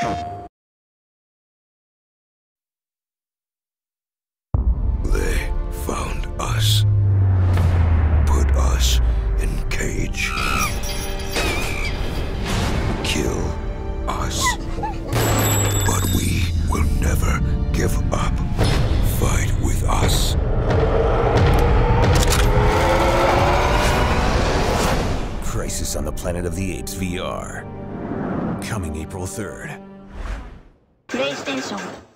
They found us. Put us in cage. Kill us. But we will never give up. Fight with us. Crisis on the Planet of the Apes VR. Coming April 3rd. PlayStation